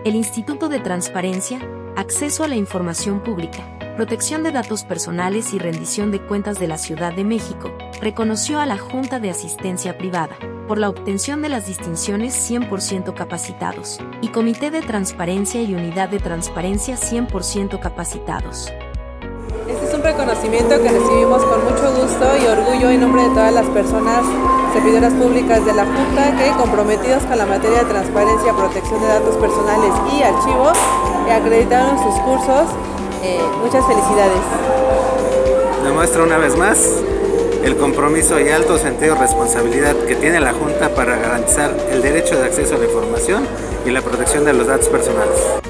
el Instituto de Transparencia, Acceso a la Información Pública, Protección de Datos Personales y Rendición de Cuentas de la Ciudad de México, reconoció a la Junta de Asistencia Privada, por la obtención de las distinciones 100% capacitados, y Comité de Transparencia y Unidad de Transparencia 100% capacitados. Este es un reconocimiento que recibimos con mucho gusto y orgullo en nombre de todas las personas servidoras públicas de la Junta que, comprometidos con la materia de transparencia, protección de datos personales y archivos, acreditaron sus cursos. Muchas felicidades. Demuestra una vez más el compromiso y alto sentido de responsabilidad que tiene la Junta para garantizar el derecho de acceso a la información y la protección de los datos personales.